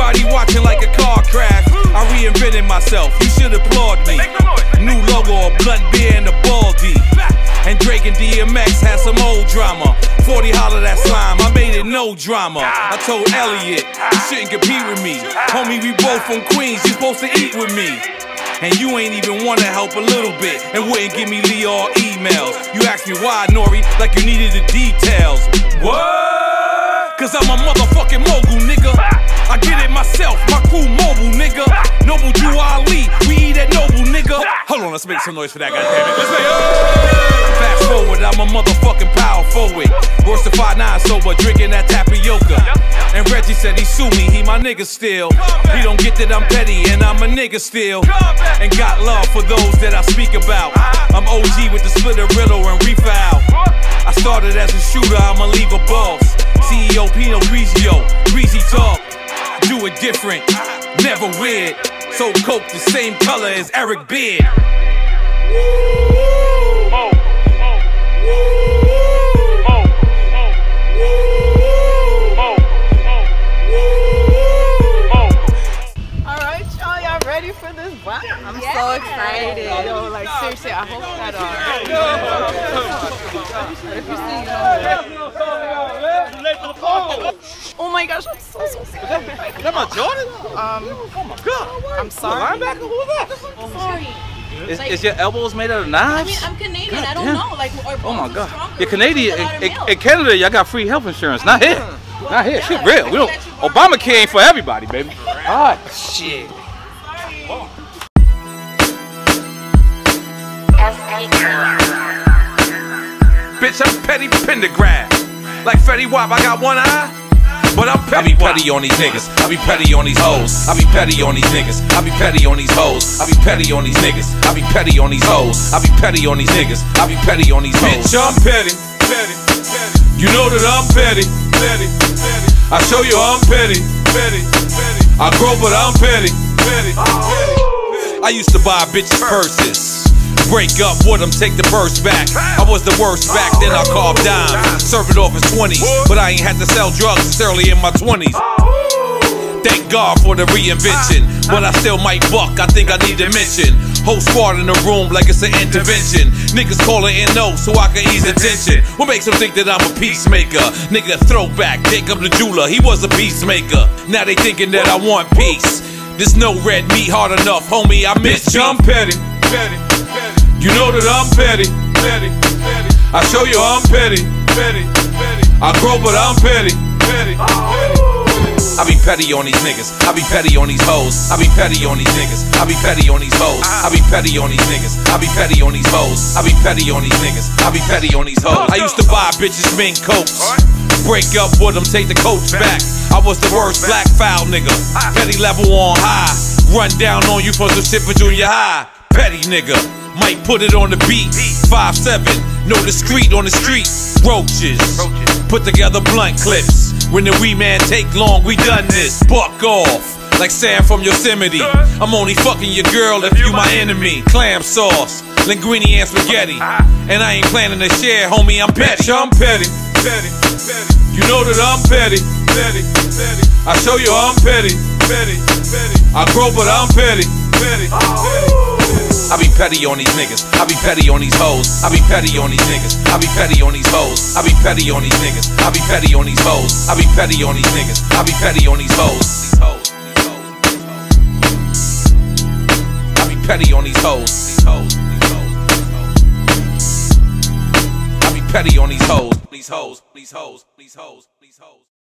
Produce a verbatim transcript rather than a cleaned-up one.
Everybody watching like a car crash. I reinvented myself, you should applaud me. New logo, a blunt beer and a baldy. And Drake and D M X had some old drama. forty holler that slime, I made it no drama. I told Elliot, you shouldn't compete with me. Homie, we both from Queens, you supposed to eat with me. And you ain't even wanna help a little bit, and wouldn't give me Leo emails. You asked me why, Nori, like you needed the details. What? Cause I'm a motherfucking mogul, nigga. I get it myself, my crew mobile, nigga. Noble Drew Ali, we eat at Noble, nigga. Hold on, let's make some noise for that, goddammit. Let's make it. Fast forward, I'm a motherfucking power forward. Worse than five nine sober, drinking that tapioca. And Reggie said he sue me, he my nigga still. He don't get that I'm petty and I'm a nigga still. And got love for those that I speak about. I'm O G with the splitter, riddle, and refoul. I started as a shooter, I'ma leave a boss. C E O Pino Grigio, greasy talk. Do it different, never weird. So coke the same color as Eric Beard. For this wow. I'm yeah. so excited. Yo, like seriously, I hope that uh oh my gosh, I'm so so sorry. Is that my Jordan? Um oh my god. I'm sorry. Linebacker? Who is that? I'm sorry. Is, like, is your elbows made out of knives? I mean, I'm Canadian. God I don't damn. know. Like, or oh my god. stronger. You're Canadian. In, in, in Canada, y'all got free health insurance. Not here. Not here. Shit real. We don't. Obamacare ain't for everybody, baby. All right. Shit. Bitch, I'm Petty Pendergrass. Like Fetty Wap, I got one eye, but I'm petty. I be petty on these niggas. I be petty on these hoes. I be petty on these niggas. I be petty on these hoes. I be petty on these niggas. I be petty on these hoes. I be petty on these niggas. I be petty on these hoes. Bitch, I'm petty. Petty. Petty. You know that I'm petty. Petty. Petty. I show you I'm petty. Petty. Petty. I grow, but I'm petty. Petty. Petty. I used to buy bitches purses. Break up with them, take the purse back. I was the worst back then, I carved dimes. Serve it off as twenties, but I ain't had to sell drugs since early in my twenties. Thank God for the reinvention, but I still might buck, I think I need to mention. Whole squad in the room like it's an intervention. Niggas calling in no so I can ease attention. What makes them think that I'm a peacemaker? Nigga, throwback, Jacob the jeweler, he was a peacemaker. Now they thinking that I want peace. There's no red meat hard enough, homie, I miss you. I'm petty, petty. You know that I'm petty, petty, petty. I show you I'm petty, petty, petty. I grow, but I'm petty, petty, petty. I be petty on these niggas. I be petty on these hoes. I be petty on these niggas. I be petty on these hoes. I be petty on these niggas. I be petty on these hoes. I be petty on these niggas. I be petty on these hoes. I used to buy bitches mink coats. Break up with them, take the coats back. I was the worst black foul nigga. Petty level on high. Run down on you for some shit for junior high. Petty nigga. Might put it on the beat. five seven, no discreet on the street. Roaches, put together blunt clips. When the wee man take long, we done this. Buck off, like Sam from Yosemite. I'm only fucking your girl if you my enemy. Clam sauce, linguine and spaghetti. And I ain't planning to share, homie, I'm petty. I'm petty, petty, petty. You know that I'm petty, petty, petty. I show you I'm petty, petty, petty. I grow, but I'm petty, petty, petty. I be petty on these niggas. I be petty on these hoes. I be petty on these niggas. I be petty on these hoes. I be petty on these niggas. I be petty on these hoes. I be petty on these niggas. I be petty on these hoes. I be petty on these hoes. I be petty on these hoes. These hoes. These hoes. These hoes. These hoes.